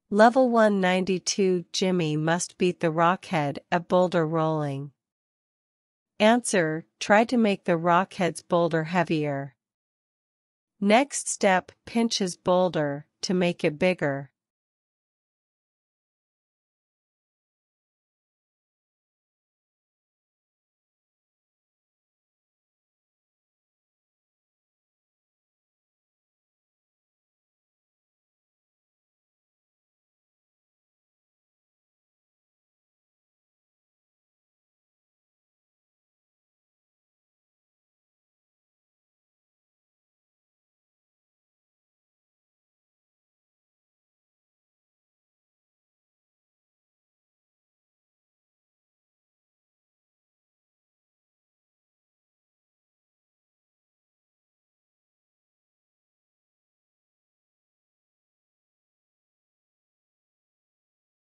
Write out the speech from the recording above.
Level 192 Gymmy must beat the Rockhead at boulder rolling. Answer: try to make the Rockhead's boulder heavier. Next step: pinch his boulder to make it bigger.